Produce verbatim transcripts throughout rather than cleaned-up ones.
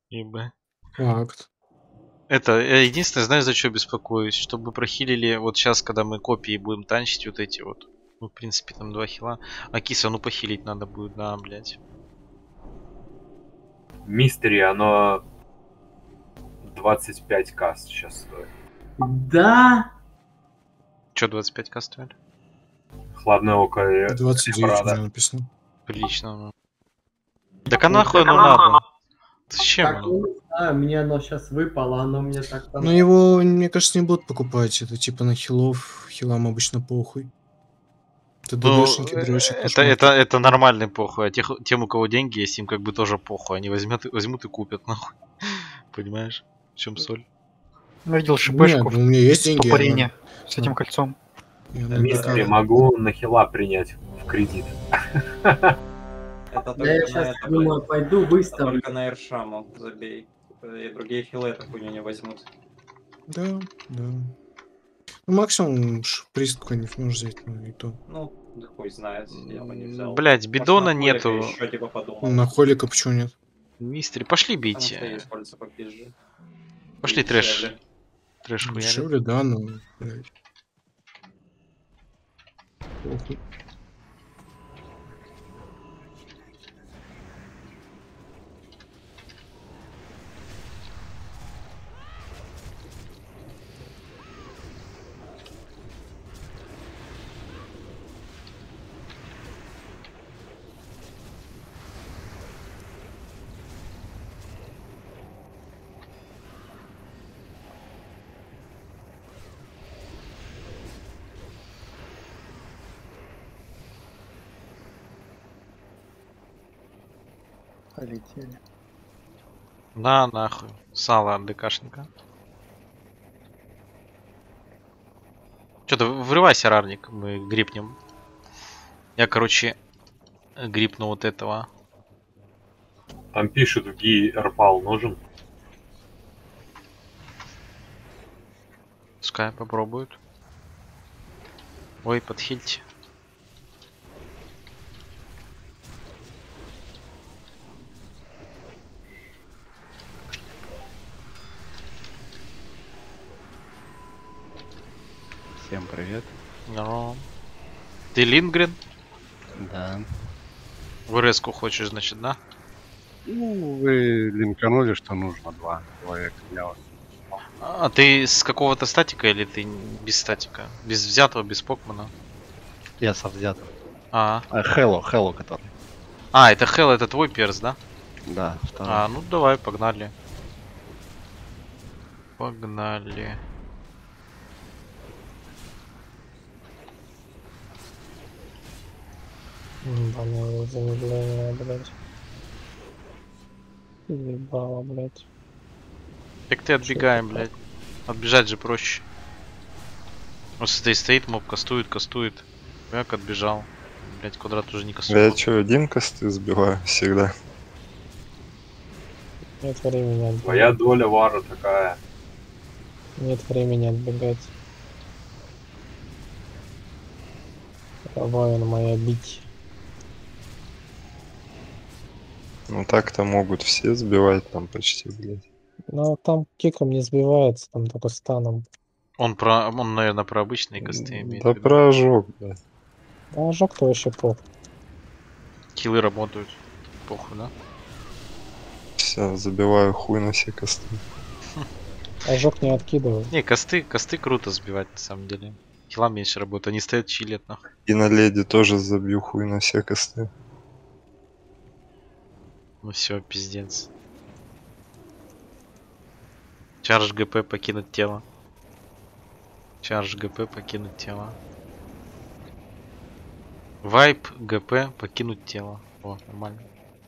Ибо. Факт. Это, я единственное, знаешь, за что беспокоюсь? Чтобы прохилили, вот сейчас, когда мы копии будем танчить, вот эти вот. Ну, в принципе, там два хила. А киса, ну похилить надо будет, да, блядь. Мистери, оно двадцать пять ка сейчас стоит. Да. Че двадцать пять ка стоит? Хладное око и двадцать девять у Прада. меня написано. Прилично, ну. Так а нахуй оно надо? Зачем Так, оно? ну, не знаю, мне оно сейчас выпало, оно мне так там... Но его, мне кажется, не будут покупать. Это типа на хилов. Хилам обычно похуй. Это Ну, ДДшники, дрочат это, на это, это нормальный похуй. А тех, тем, у кого деньги есть, им как бы тоже похуй. Они возьмут, возьмут и купят, нахуй. Понимаешь? В чем соль? Видел Нет, шипешку ну, у меня есть в деньги. тупорине она- с этим кольцом. и она Мистери, такая- могу на хила принять в кредит. Это Да только я на сейчас это, думаю, блядь. пойду Это выставлю. только на Эршаму забей. И другие хилы эту хуйню не возьмут. Да, да. Ну, максимум ш- приз какой-нибудь можешь взять, ну и то. Ну, да хуй знает, я бы не взял. Блять, бидона Может, на Холика нету. Еще типа Ну, подумал. на холика почему нет? Мистери, пошли Потому что бить. есть польза попизже. Пошли И трэш. дешевле. Трэш хуярить. Дешевле, да, но, блядь. Похуй. Полетели. На нахуй. Сало от ДКшника. Что-то врывайся, Рарник, мы грипнем. Я, короче, грипну вот этого. Там пишут, в Ги Рпал нужен. Пускай попробуют. Ой, подхильте. Всем привет. Здорово. Ты Лингрен? Да. В РС-ку хочешь, значит, да? Ну, вы линканули, что нужно два человека для вас. А ты с какого-то статика или ты без статика? Без взятого, без покмана? Я со взятым. А, А, Хэлло, Хэлло, который. а это Хелл, это твой перс, да? Да, второй. А, ну давай, погнали. Погнали. Ебаное замедление, блядь. Ебало, блядь. Так ты отбегаем, блядь. Отбежать же проще. Вот стоит, стоит, моб кастует, кастует. Как отбежал. Блядь, квадрат уже не Я кастует. чё, один косты сбиваю всегда. Нет времени отбегать. Твоя доля вара такая. Нет времени отбегать. Воин моя бить. Ну так-то могут все сбивать там почти, блядь. Но там киком не сбивается, там только станом. Он про, он, наверное, про обычные косты имеет. Да в виду. про ожог, блядь. А ожог-то вообще похуй. Киллы работают. Похуй, да? Все, забиваю хуй на все косты. Ожог не откидывай. Не, косты, косты круто сбивать на самом деле. Килла меньше работают, они стоят чилят нахуй. И на леди тоже забью хуй на все косты. Ну все, пиздец. Чардж ГП покинуть тело. Чардж ГП покинуть тело. Вайп ГП покинуть тело. О, нормально.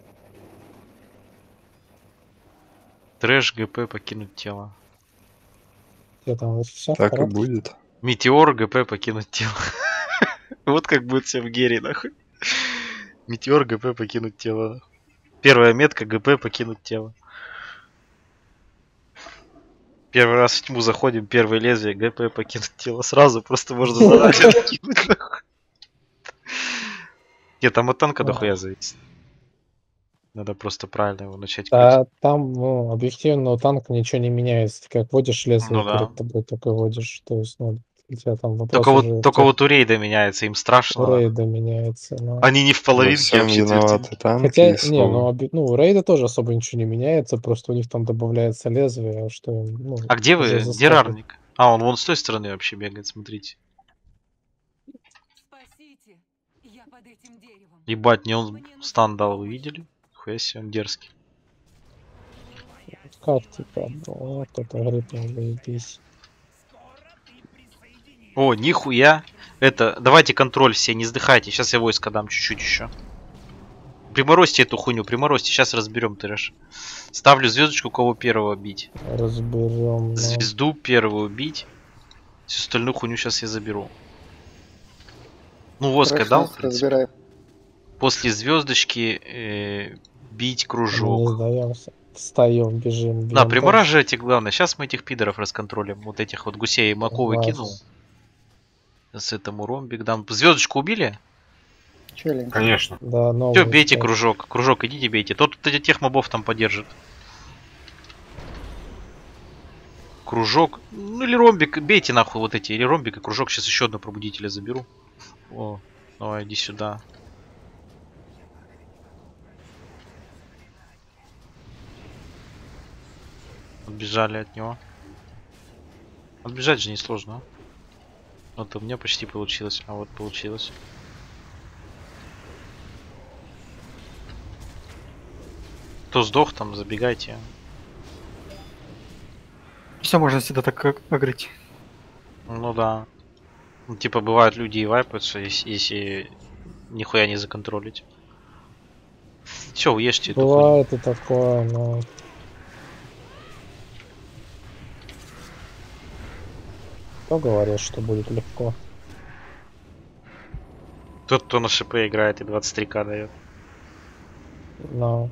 Трэш ГП покинуть тело. Где там все в Так и порядке? будет. Метеор ГП покинуть тело. Вот как будет все в Гере, нахуй. Метеор ГП покинуть тело. нахуй. Первая метка ГП покинуть тело. Первый раз в тьму заходим, первое лезвие ГП покинуть тело. Сразу просто можно задачу кинуть, нахуй. Нет, там от танка дохуя зависит. Надо просто правильно его начать крутить. А там, ну, объективно у танка ничего не меняется. Ты как водишь лезвие Ну да. перед тобой, только водишь. То есть, ну, у тебя там вопрос Только уже вот, у только тех, вот у рейда меняется, им страшно. у нахуй. рейда меняется. Но... Они не в Во половинке, всем вообще виноваты танки Хотя, и не, ну, слово. оби- ну, у рейда тоже особо ничего не меняется, просто у них там добавляется лезвие, что им, ну, А где за вы? Где заслуги. рарник? А, он вон с той стороны вообще бегает, смотрите. Спасите, я под этим деревом. Ебать, не он стан дал, вы видели? Хуя себе, он дерзкий. Как типа, ну, кто-то говорит, ну, заебись. О, нихуя. Это, давайте контроль все, не сдыхайте. Сейчас я войска дам чуть-чуть еще. Приморозьте эту хуйню, приморозьте. Сейчас разберем трэш. Ставлю звездочку, кого первого бить. Разберем. Ну. Звезду первую бить. Всю остальную хуйню сейчас я заберу. Ну, воска дал. в принципе. Разбираем. После звездочки э, бить Не кружок. сдаемся. Встаем, бежим. Да, бьем примораживайте, главное. Сейчас мы этих пидоров расконтролим. Вот этих вот гусей и маковы Класс. кинул. С этому ромбик дам. Звездочку убили? Че, Лень? Конечно. дальше. Да, новый Все, бейте ставь. кружок. Кружок, идите бейте. Тот вот этих тех мобов там поддержит. Кружок. Ну или ромбик. Бейте нахуй вот эти. Или ромбик и кружок. Сейчас еще одного пробудителя заберу. О, давай, иди сюда. Отбежали от него. Отбежать же несложно. Вот у меня почти получилось. А вот получилось. Кто сдох там, забегайте. Все можно всегда так аг- агрить. Ну да. Ну, типа бывают люди и вайпаются, если, если нихуя не законтролить. Все, уешьте эту хуйню. Бывает и такое, но... Кто говорит, что будет легко? Тот, кто на ШП играет и двадцать три ка дает. Но...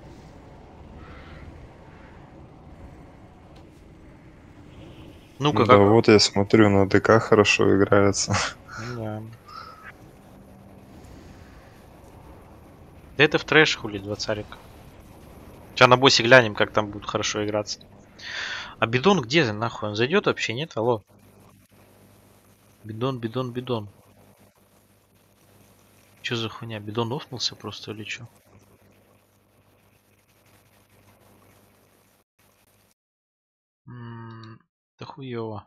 Ну-ка, Да как... вот я смотрю, на ДК хорошо играется. Ну да. Да это в трэш хули, двадцарик. Сейчас на боссе глянем, как там будет хорошо играться. А бидон где нахуй? Он зайдет вообще, нет? Алло. Бидон, бидон, бидон. Че за хуйня? Бидон офнулся просто или что? М, Да хуёво.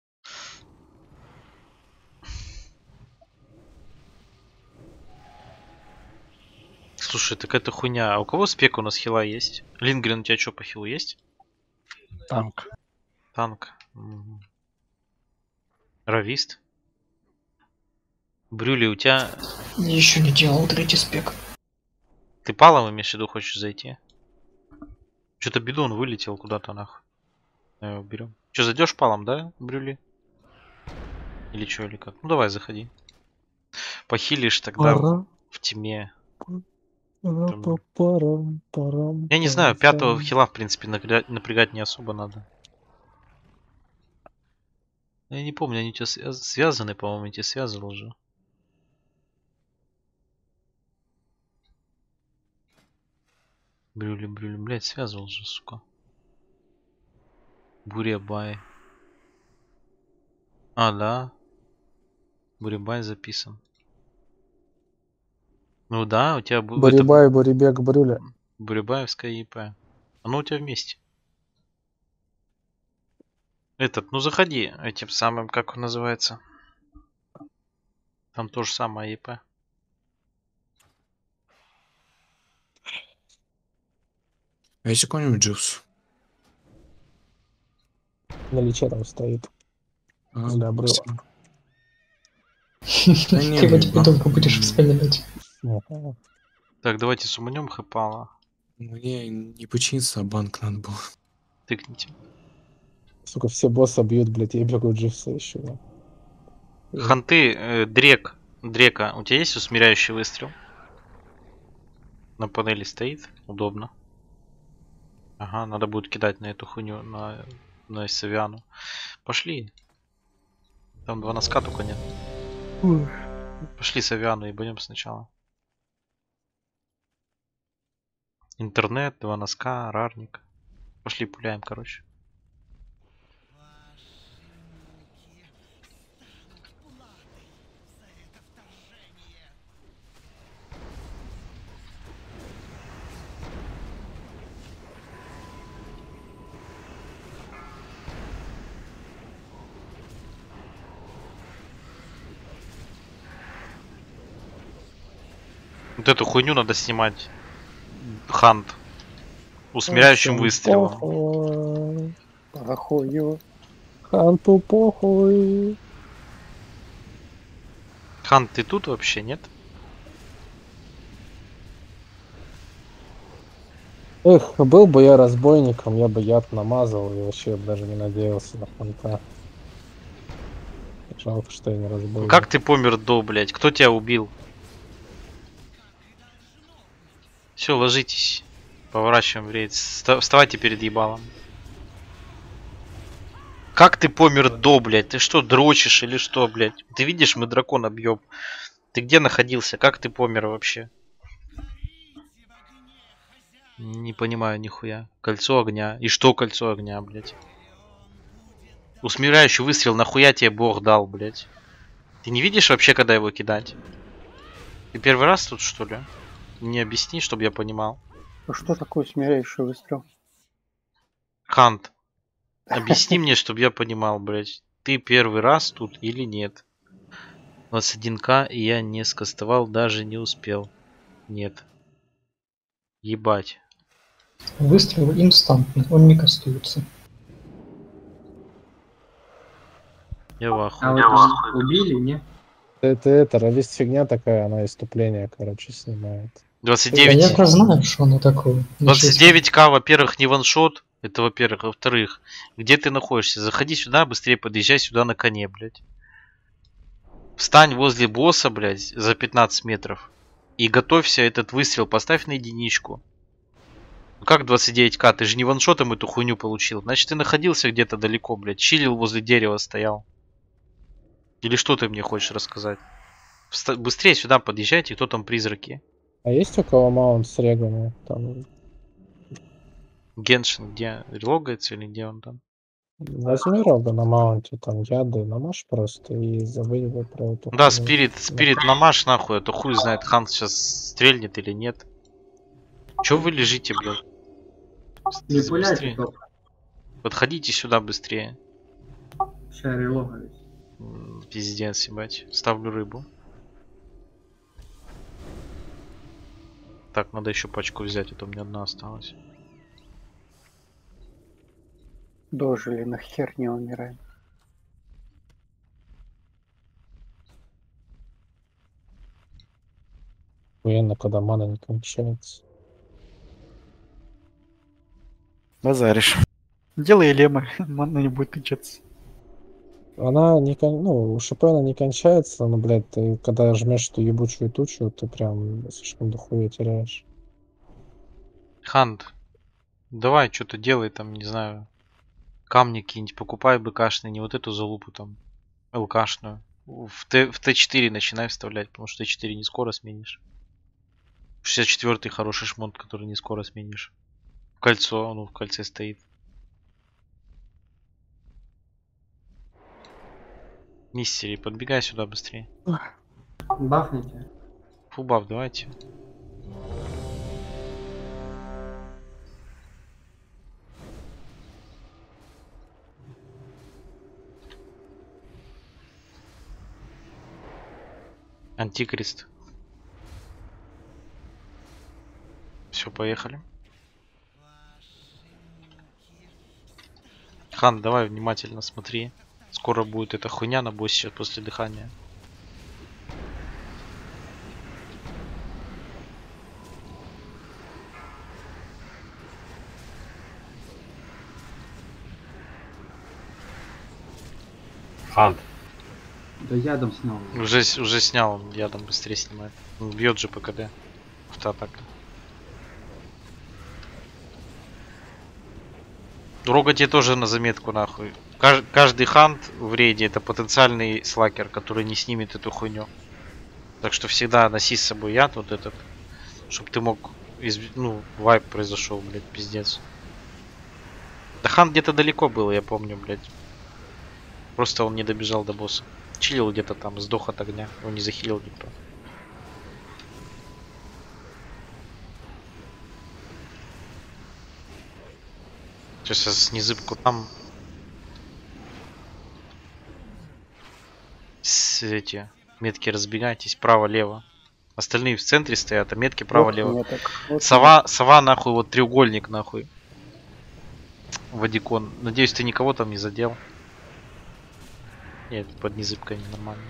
Слушай, так это хуйня. А у кого спек у нас хила есть? Лингрен, у тебя что по хилу есть? Танк. Танк. Мгм. Равист. Брюли, у тебя... Еще не делал третий спек. Ты палом, имеешь в виду, хочешь зайти? Что-то бидон вылетел куда-то нахуй. Давай его берем. Че, зайдешь палом, да, Брюли? Или что, или как? Ну давай, заходи. Похилишь тогда Пора. в тьме. Пара-па-парам, парам, Я не знаю, парам. пятого хила, в принципе, напрягать, напрягать не особо надо. Я не помню, они у тебя связ- связаны, по-моему, я тебя связывал уже. Брюли, брюли, блядь, связывал же, сука. Бурябай. А, да. Бурябай записан. Ну да, у тебя бу- это Борибай, Борибек, Брюля. Бурябаевская ИП. Оно у тебя вместе. Этот, ну заходи этим самым, как он называется. Там то же самое ИП. А есть какой-нибудь дживс? На личе там стоит. А, Для обрыва. спасибо. Да не, Ты ну, вот потом будешь вспоминать. Ага. Так, давайте суманем хэпала. Мне не починиться, а банк надо было. Тыкните. Сука, все босса бьют, блядь, я бегаю дживса еще. Ханты, э, Дрек. Дрека, у тебя есть усмиряющий выстрел? На панели стоит. Удобно. Ага, надо будет кидать на эту хуйню, на, на Савиану. Пошли. Там два носка только нет. Пошли Савиану ебанем сначала. Интернет, два носка, рарник. Пошли пуляем, короче. Вот эту хуйню надо снимать. Хант. Усмиряющим выстрелом. Похуй. Ханту похуй. Хант, ты тут вообще, нет? Эх, был бы я разбойником, я бы яд намазал и вообще даже не надеялся на ханта. Жалко, что я не разбойник. Как ты помер до, блядь? Кто тебя убил? Все, ложитесь. Поворачиваем в рейд. Вставайте перед ебалом. Как ты помер до, блядь? Ты что, дрочишь или что, блядь? Ты видишь, мы дракона бьем. Ты где находился? Как ты помер вообще? Не понимаю нихуя. Кольцо огня. И что кольцо огня, блядь? Усмиряющий выстрел, нахуя тебе бог дал, блядь? Ты не видишь вообще, когда его кидать? Ты первый раз тут, что ли? Мне объясни, чтобы я понимал. А что такое смиряющий выстрел? Хант, объясни мне, чтобы я понимал, блядь. Ты первый раз тут или нет? двадцать один ка, и я не скастовал, даже не успел. Нет. Ебать. Выстрел инстантный, он не кастуется. Я в ахуе. А вы там убили, не? Это, это, радист фигня такая, она иступление, короче, снимает. двадцать Я девять. как знаю, что оно такое. двадцать девять ка, во-первых, не ваншот. Это во-первых. Во-вторых, где ты находишься? Заходи сюда, быстрее подъезжай сюда на коне, блядь. Встань возле босса, блядь, за пятнадцать метров. И готовься этот выстрел, поставь на единичку. Ну как двадцать девять ка? Ты же не ваншотом эту хуйню получил. Значит, ты находился где-то далеко, блядь. Чилил возле дерева, стоял. Или что ты мне хочешь рассказать? Вста- быстрее сюда подъезжайте, кто там призраки? А есть у кого маунт с регами? Там... Геншин где? Логается или где он там? Возьми рога на маунте, там яды намажь просто и забыли вы про эту Да, хуйню. спирит, спирит намажь нахуй, а то хуй знает, Хан сейчас стрельнет или нет. Чё вы лежите, блядь? Не Быстрее. пуляйте только. Подходите сюда быстрее. Сейчас релогаюсь. М, Пиздец, ебать. Ставлю рыбу. Так, надо еще пачку взять, а то у меня одна осталась. Дожили, нахер не умираем. Охуенно, когда мана не кончается. Базаришь. Делай лемы, манна не будет кончаться. Она не кон... ну, у ШП она не кончается, но, блядь, ты когда жмешь эту ебучую тучу, ты прям слишком дохуя теряешь. Хант, давай что-то делай там, не знаю. Камни какие-нибудь покупай бэкашные, не вот эту залупу там. ЛКшную. В, Т, в Т четыре начинай вставлять, потому что Т четыре не скоро сменишь. шестьдесят четвёртый хороший шмонт, который не скоро сменишь. В кольцо, ну в кольце стоит. Мистери, подбегай сюда быстрее. Бафните. Фулбаф давайте. Антикрист. Все, поехали. Хан, давай внимательно смотри. Скоро будет эта хуйня на боссе сейчас после дыхания. Хант. Да ядом снял. Уже, уже снял, он ядом быстрее снимает. Он бьет же ПКД. Автоатака. Рога тебе тоже на заметку нахуй. Кажд- каждый хант в рейде это потенциальный слакер, который не снимет эту хуйню. Так что всегда носи с собой яд вот этот, чтобы ты мог из... ну, вайп произошел, блядь, пиздец. Да хан где-то далеко был, я помню, блядь. Просто он не добежал до босса. Чилил где-то там, сдох от огня. Его не захилил никто. Сейчас я с незыбку там. С эти метки разбегайтесь право-лево. Остальные в центре стоят, а метки право-лево. Сова, сова нахуй, вот треугольник нахуй. Вадикон. Надеюсь, ты никого там не задел. Нет, под незыбкой нормально.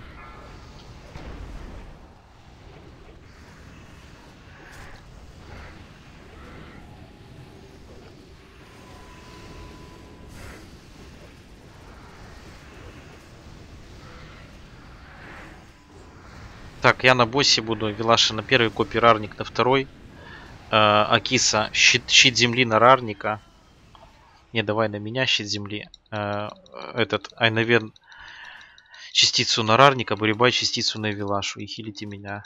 Так, я на боссе буду. Вилаша на первый, копий рарник на второй. Э, Акиса, щит, щит земли на рарника. Не, давай на меня щит земли. Э, этот, Айнавен частицу на рарника, Бурибай частицу на Вилашу. И хилите меня.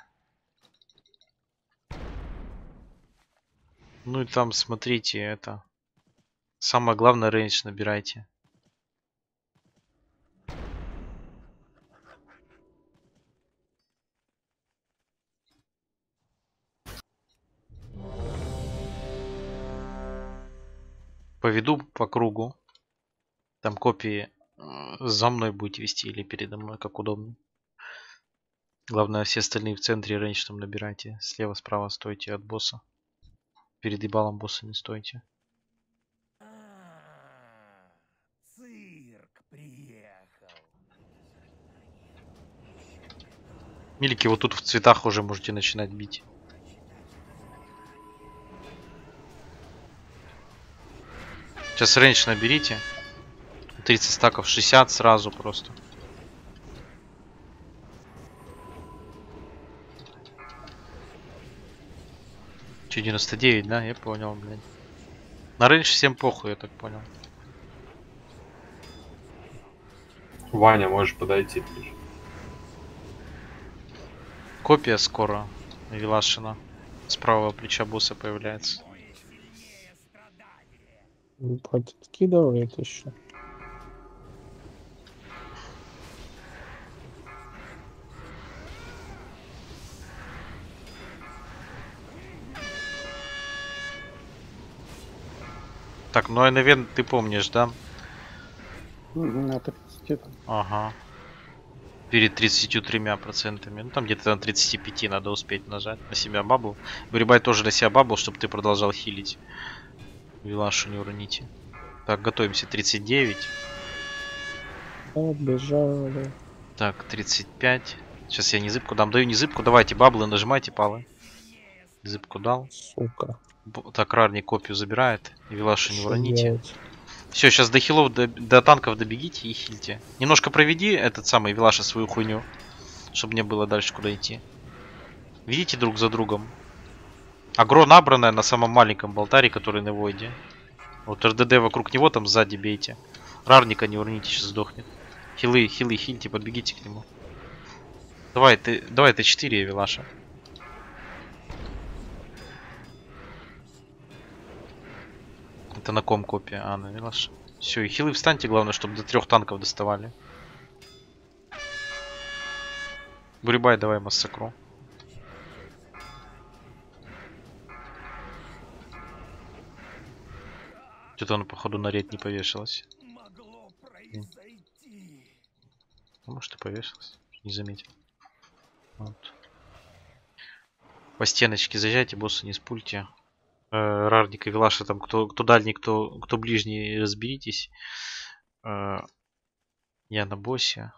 Ну и там, смотрите, это... Самое главное, рейндж набирайте. Поведу по кругу. Там копии за мной будете вести или передо мной, как удобно. Главное, все остальные в центре рейндж там набирайте. Слева, справа стойте от босса. Перед ебалом босса не стойте. Цирк приехал. Милики, вот тут в цветах уже можете начинать бить. Сейчас рейндж наберите. тридцать стаков, шестьдесят сразу просто. Че, девяносто девять, да? Я понял, блядь. На рейндж всем похуй, я так понял. Ваня, можешь подойти. Копия скоро. Вилашина. С правого плеча босса появляется. Подкидывает еще. Так, ну Айнавен, ты помнишь, да? На тридцать. Ага. Перед тридцатью тремя процентами. Ну там где-то на тридцати пяти надо успеть нажать на себя бабл. Бурибай тоже на себя бабл, чтобы ты продолжал хилить. Вилашу не уроните. Так, готовимся. тридцать девять. Отбежали. Так, тридцать пять. Сейчас я незыбку дам. Даю незыбку. Давайте баблы, нажимайте палы. Незыбку дал. Сука. Так, рарник копию забирает. Вилашу не Что уроните. делать? Все, сейчас до хилов, до, до танков добегите и хильте. Немножко проведи этот самый Вилаша свою хуйню. Чтобы мне было дальше куда идти. Видите друг за другом. Агро набранное на самом маленьком болтаре, который на войде. Вот РДД вокруг него там сзади бейте. Рарника не урните, сейчас сдохнет. Хилы, хилы, хильте, подбегите к нему. Давай, ты, давай, ты четыре, Вилаша. Это на ком копия? А, на Вилаша. Все, и хилы встаньте, главное, чтобы до трех танков доставали. Бурибай, давай массакру. Что-то оно, походу, на ред не повешалось. Ну, может, и повешалось. Не заметил. Вот. По стеночке заезжайте, босса не спульте. Э, Рарник и Вилаша, там, кто, кто дальний, кто, кто ближний, разберитесь. Э, я на боссе.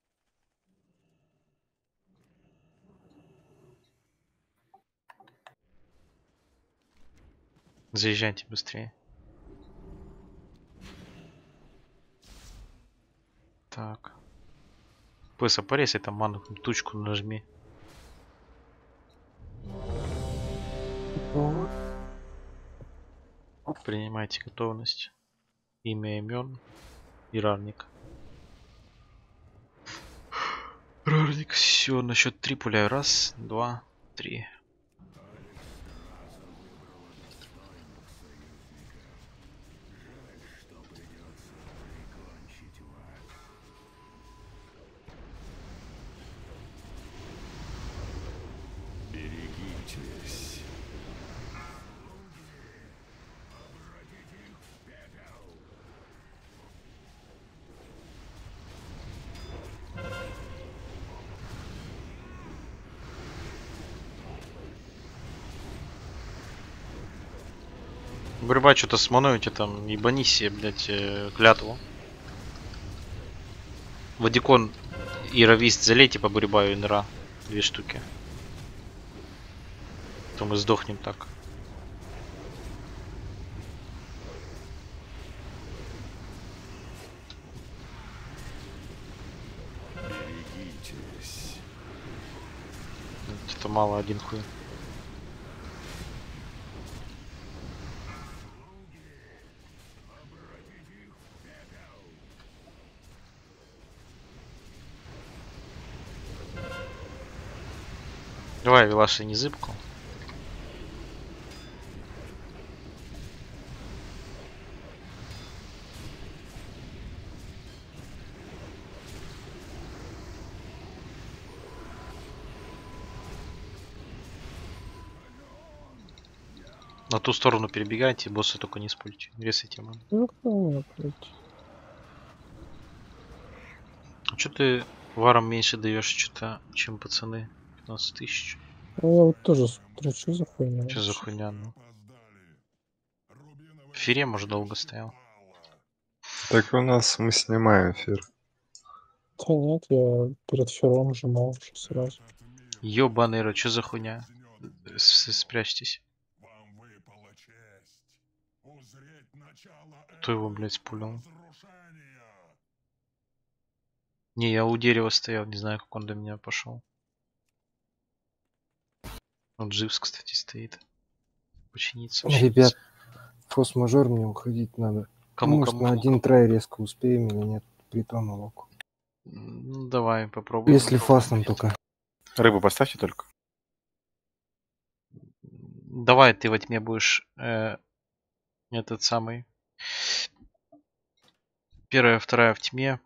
Заезжайте быстрее. Так. Пыса, порезай там ману, тучку нажми. Принимайте готовность. Имя, имен и рарник. Рарник, все, на счет три пуляю. Раз, два, три. Борьба что-то с маной у тебя там, ебани себе, блядь, э, клятву. Вадикон и Равист залейте по Бурибаю и Нера. Две штуки. То мы сдохнем так. Это мало, один хуй. Давай, Вилаша, не зыбку. На ту сторону перебегайте, босса только не используйте. Ресайте ману. Ну, ну, блядь. А чё ты варом меньше даешь что-то, чем пацаны? пятнадцать тысяч. Ну, я вот тоже смотрю, что за хуйня. Что за хуйня, ну? В эфире, может, долго стоял. Так у нас мы снимаем эфир. Да нет, я перед фером жимал уже сразу. Ёбаный, что за хуйня? С- Спрячьтесь. Кто его, блядь, спулил? Не, я у дерева стоял, не знаю, как он до меня пошел. Вот Дживс, кстати, стоит. Починиться. Ребят, форс-мажор, мне уходить надо. Кому, Может, кому, на кому, один кому? трай резко успеем или нет? Притона локу. Ну, давай попробуем. Если фастом только. Рыбу поставьте только. Давай ты во тьме будешь э, этот самый. Первая, вторая в тьме.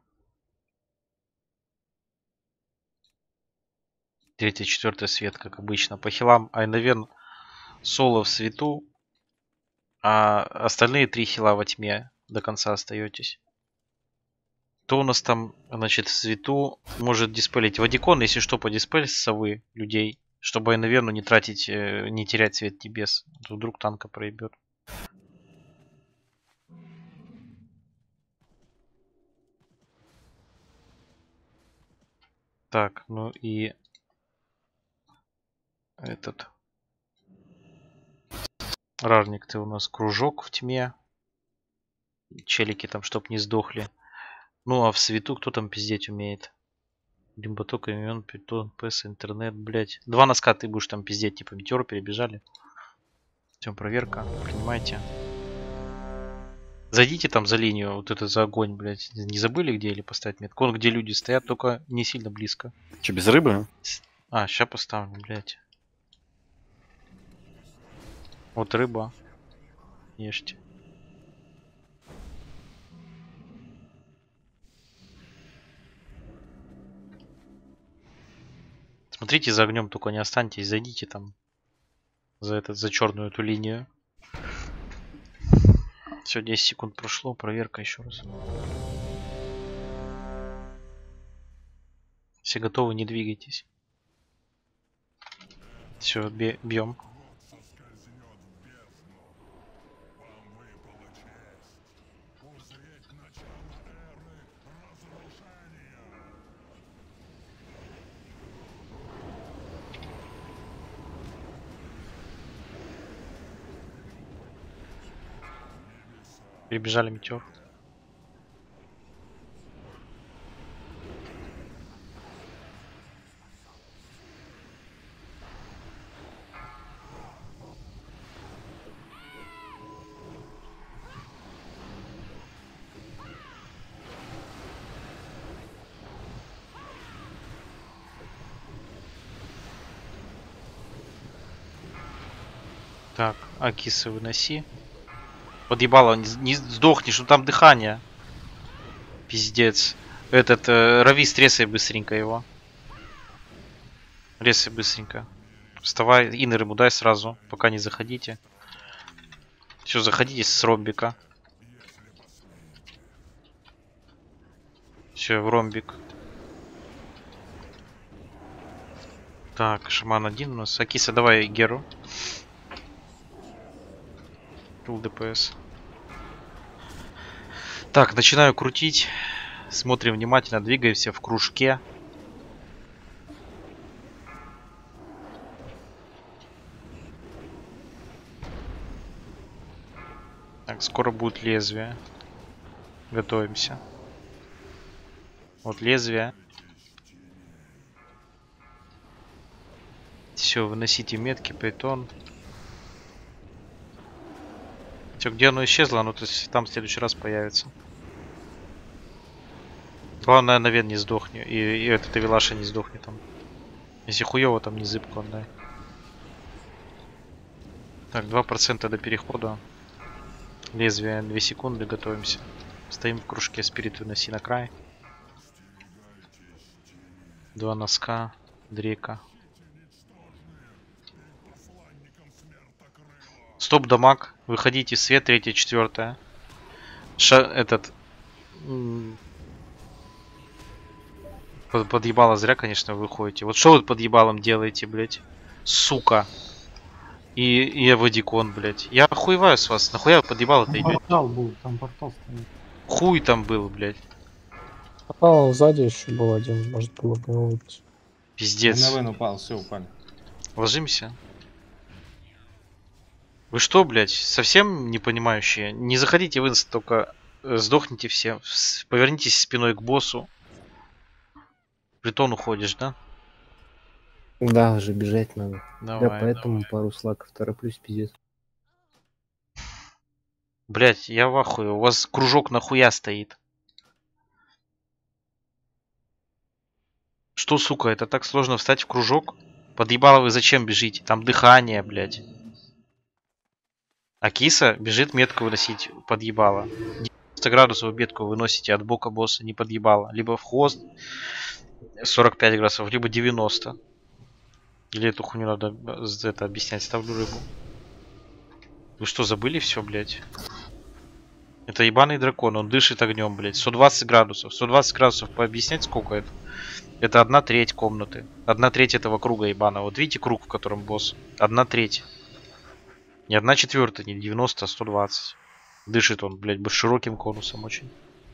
Третья, четвертая свет, как обычно. По хилам Айновен соло в свету. А остальные три хила во тьме. До конца остаетесь. Кто у нас там, значит, в свету может диспелить? Вадикон, если что, по диспель с совы людей. Чтобы Айновену не тратить, э, не терять цвет небес. А то вдруг танка проебет. Так, ну и этот Рарник, ты у нас кружок в тьме. Челики там, чтоб не сдохли. Ну а в свету кто там пиздеть умеет? Лимботок, имен, питон, пс, интернет, блять. Два носка ты будешь там пиздеть, типа метеоры перебежали. Все, проверка, принимайте. Зайдите там за линию, вот это за огонь, блять. Не забыли где или поставить метку? Вон где люди стоят, только не сильно близко. Че, без рыбы? А, сейчас поставлю, блять. Вот рыба. Ешьте. Смотрите за огнем, только не останьтесь, зайдите там за этот, за черную эту линию. Все, десять секунд прошло, проверка еще раз. Все готовы, не двигайтесь. Все, бьем. Прибежали метеор. Так, Акисы выноси. Подъебало, не, не сдохнешь, ну там дыхание. Пиздец. Этот, э, Равист, резай быстренько его. Резай быстренько. Вставай, инер ему дай сразу, пока не заходите. Все, заходите с ромбика. Все, в ромбик. Так, шаман один у нас. Акиса, давай Геру. Фул ДПС. Так, начинаю крутить. Смотрим внимательно, двигаемся в кружке. Так, скоро будет лезвие. Готовимся. Вот лезвие. Все, выносите метки, притон. Все, где оно исчезло, оно то есть там в следующий раз появится. Главное, наверное, не сдохни. И, и этот Авилаша не сдохнет там. Если хуёво, там не зыбко он, да. Так, два процента до перехода. Лезвие две секунды, готовимся. Стоим в кружке, спирит выноси на край. Два носка, дрека. Стоп, дамаг. Выходите, свет, третье, четвертое. Ша этот... Под, подъебало зря, конечно, выходите. Вот что вы под ебалом делаете, блять? Сука. И, и Авадикон, блять. Я охуеваю с вас. Нахуя вы под ебало-то идете? Портал был, там портал стоит. Хуй там был, блять. Попал сзади еще был один, может было бы его выбить. Пиздец. На Вен упал, все, упали. Ложимся. Вы что, блять, совсем не понимающие? Не заходите в инст, только сдохните все. Повернитесь спиной к боссу. Притон уходишь, да? Да, уже бежать надо. Давай, Я поэтому давай. пару слаков тороплюсь, пиздец. Блять, я в ахуе. У вас кружок нахуя стоит? Что, сука, это так сложно встать в кружок? Подъебало вы зачем бежите? Там дыхание, блять. А киса бежит метку выносить подъебало. девяносто градусов метку выносите от бока босса, не подъебало. Либо в хвост сорок пять градусов, либо девяносто. Или эту хуйню надо это объяснять. Ставлю рыбу. Вы что, забыли все, блять? Это ебаный дракон, он дышит огнем, блять. сто двадцать градусов. сто двадцать градусов пообъяснять, сколько это? Это одна треть комнаты. Одна треть этого круга ебаного. Вот видите круг, в котором босс? Одна треть. Не одна четвертая, не девяносто, а сто двадцать. Дышит он, блять, широким конусом очень.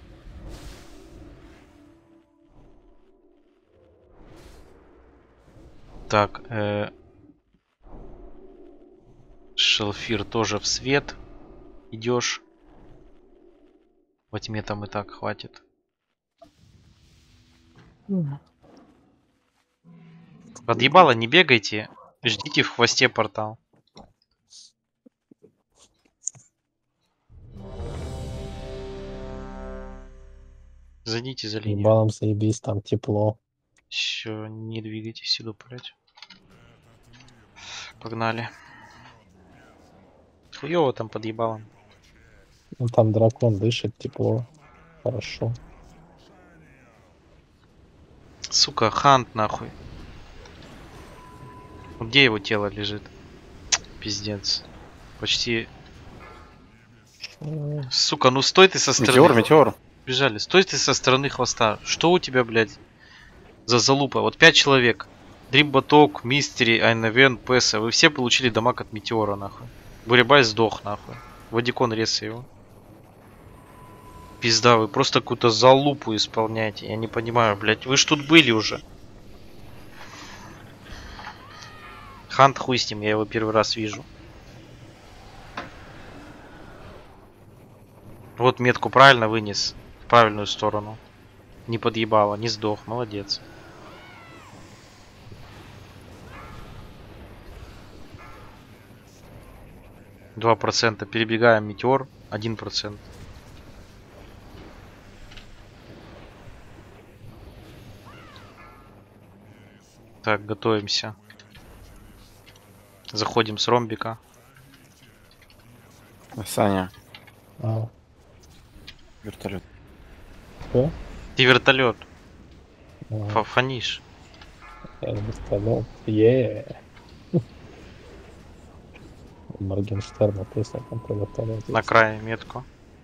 Так, э... Шелфир тоже в свет. Идешь. Во тьме там и так хватит. Подъебало, не бегайте. Ждите в хвосте портал. Зайдите за линию. Ебалом заебись, там тепло. Все, не двигайтесь, иду, блять. Погнали. Хуёво там под ебалом. Ну там дракон дышит, тепло. Хорошо. Сука, хант нахуй. Где его тело лежит? Пиздец. Почти. Сука, ну стой ты со стороны. Метеор, метеор. Бежали. Стой ты со стороны хвоста. Что у тебя, блядь, за залупа? Вот пять человек. Дримбаток, Мистери, Айнавен, Песа. Вы все получили дамаг от метеора, нахуй. Буребай сдох, нахуй. Вадикон рез его. Пизда, вы просто какую-то залупу исполняете. Я не понимаю, блядь. Вы ж тут были уже. Хант хуй с ним, я его первый раз вижу. Вот метку правильно вынес. В правильную сторону. Не подъебало, не сдох. Молодец. Два процента. Перебегаем метеор. Один процент. Так, готовимся. Заходим с ромбика. Саня. А. Вертолет. Что? Ты вертолет. А. Фанишь. Я вертолет. Еее. Моргенштерна песня там про вертолет. На крае метку.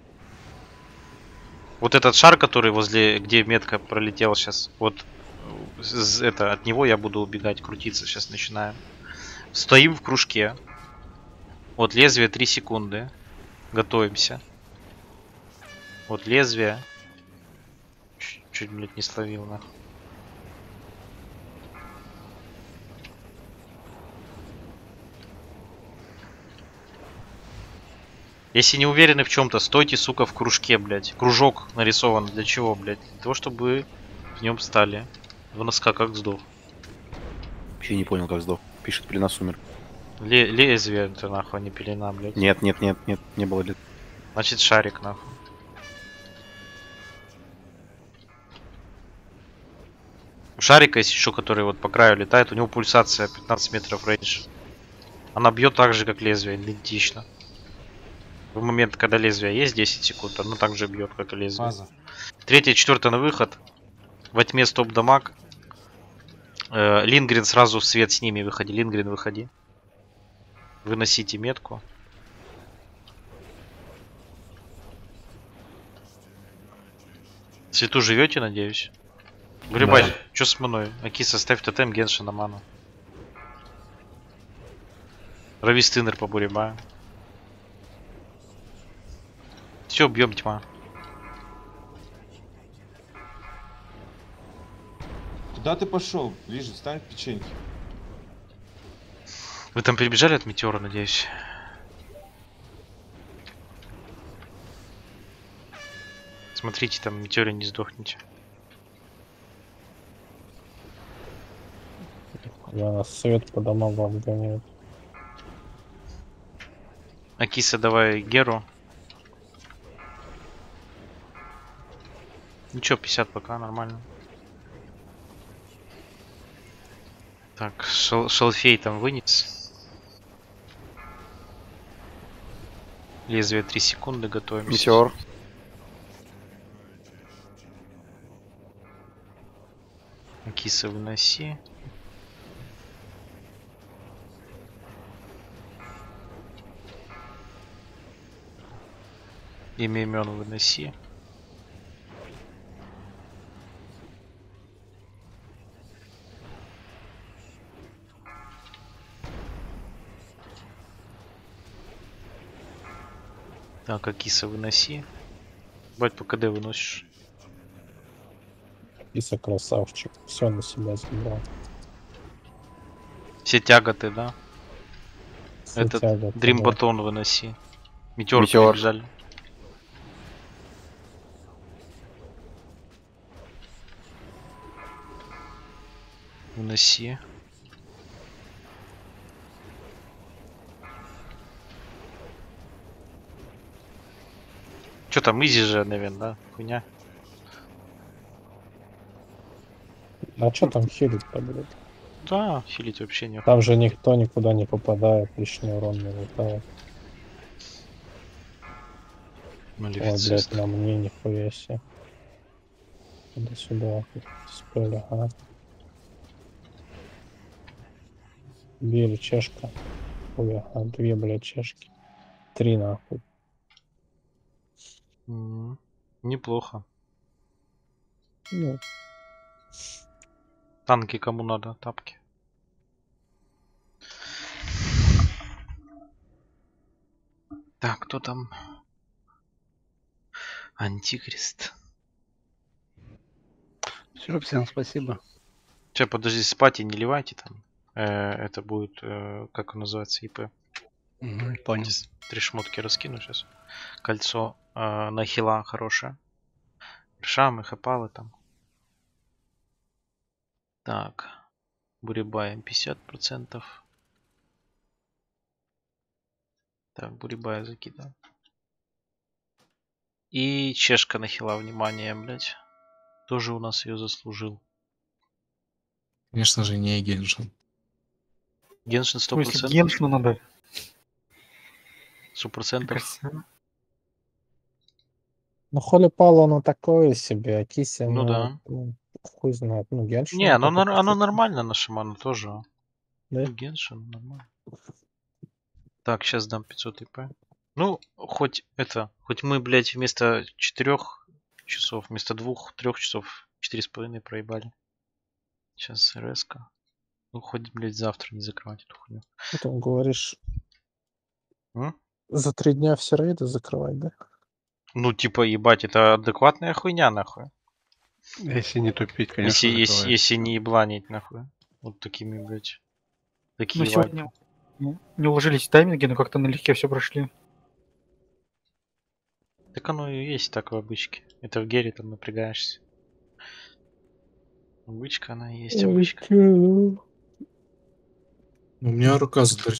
Вот этот шар, который возле, где метка пролетела сейчас, вот это от него я буду убегать, крутиться. Сейчас начинаем. Стоим в кружке. Вот лезвие три секунды. Готовимся. Вот лезвие. Чуть, чуть, блядь, не словил, нахуй. Если не уверены в чем-то, стойте, сука, в кружке, блядь. Кружок нарисован для чего, блядь? Для того, чтобы в нем стали. В носка как сдох. Вообще не понял, как сдох. Пишет пелена сумерк. Ле лезвие это нахуй, а не пелена, блядь. Нет, нет, нет, нет, не было лет. Значит шарик, нахуй. У шарика есть еще, который вот по краю летает, у него пульсация пятнадцать метров рейндж. Она бьет так же, как лезвие, идентично. В момент, когда лезвие есть десять секунд, оно так же бьет, как и лезвие. Фаза. Третье, четвертое на выход. Во тьме стоп-дамаг. Э, Лингрен сразу в свет с ними выходи. Лингрен, выходи. Выносите метку. Свету живете, надеюсь? Грибай, Да. что с маной? Акиса, ставь тотем, Генши на ману. Рави стынер по бурибаю. Все, бьем тьма. Куда ты пошел? Ближе, стань к печеньке. Вы там перебежали от метеора, надеюсь? Смотрите, там в метеоре не сдохните. Я нас свет по домам вам гоняет. Акиса, давай Геру. Ничего, пятьдесят пока, нормально. Так, шел шелфей там вынес. Лезвие три секунды, готовимся. Метеор. Акиса, выноси. Имя имен выноси. Так, Акиса, выноси. Бать, по КД выносишь. Иса красавчик. Все на себя забрал. Все тяготы, да? Все Этот тяготы, Дрим да. Батон выноси. Метеор Метеор. перебежали. Выноси. Че там, изи же, наверное, да? Хуйня. А что там хилить-то, блядь? Да, хилить вообще не. Там же никто никуда не попадает, лишний урон не летает. Ой, блядь, Малефицист. на мне нихуя себе. Иди сюда, спели, ага. Бери, чешка. Ой, ага, две, блядь, чешки. Три, нахуй. М, Неплохо. Ну, Танки кому надо, тапки. Так, кто там? Антихрист. Все, всем спасибо. Че, подожди, спать и не ливайте там. Э, это будет, э, как он называется, ИП. Мгм, понял. Здесь три шмотки раскину сейчас. Кольцо э, на хила хорошее. Шамы, хапалы там. Так. Бурибаем пятьдесят процентов. Так, Бурибая закидал. И чешка на хила, внимание, блять. Тоже у нас ее заслужил. Конечно же, не Геншин. Геншин сто Если процентов. Геншину надо. сто процентов. Красиво. ну холи пало оно такое себе, а киси, Ну ну, да. ну, хуй знает, ну Геншин. Не, оно, это нар- оно чуть-чуть, нормально на шаману тоже. да? Ну, Геншин нормально. Так, сейчас дам пятьсот ИП. Ну, хоть это, хоть мы, блядь, вместо четырех часов, вместо двух, трех часов, четыре с половиной проебали. Сейчас РСК. Ну, хоть, блядь, завтра не закрывать эту хуйню. Что ты говоришь? М? За три дня все рейды закрывать, да? Ну, типа, ебать, это адекватная хуйня, нахуй. Если не тупить, конечно, Если, если, закрывается. если не ебланить, нахуй. Вот такими, блядь. Такие Ну, вайпы. сегодня не не уложились в тайминги, но как-то налегке все прошли. Так оно и есть так в обычке. Это в гере там напрягаешься. Обычка она и есть обычка. У меня рука задрочила.